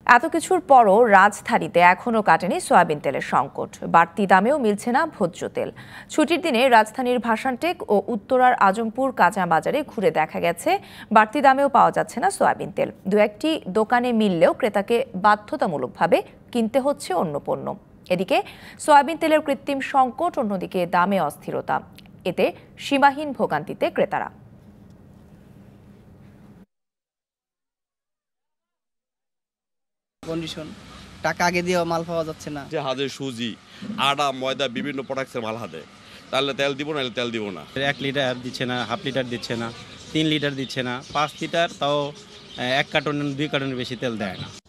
এত কিছুর পরও রাজধানীতে এখনও কাটেনি সয়াবিন তেলের সংকট। বাড়তি দামেও মিলছে না ভোজ্য তেল। ছুটির দিনে রাজধানীর ভাসানটেক ও উত্তরার আজমপুর কাঁচা বাজারে ঘুরে দেখা গেছে বাড়তি দামেও পাওয়া যাচ্ছে না সয়াবিন তেল। দু একটি দোকানে মিললেও ক্রেতাকে বাধ্যতামূলকভাবে কিনতে হচ্ছে অন্য পণ্য। এদিকে সয়াবিন তেলের কৃত্রিম সংকট, অন্যদিকে দামে অস্থিরতা, এতে সীমাহীন ভোগান্তিতে ক্রেতারা। কন্ডিশন টাকা আগে দিয়ে মাল পাওয়া যাচ্ছে না। যে হাতে সুজি, আটা, ময়দা, বিভিন্ন প্রোডাক্টসের মাল হাতে, তাহলে তেল দিব না, তেল দিব না। 1 লিটার দিচ্ছে না, হাফ লিটার দিচ্ছে না, 3 লিটার দিচ্ছে না, 5 লিটার, তাও 1 কার্টন 2 কার্টনের বেশি তেল দেয় না।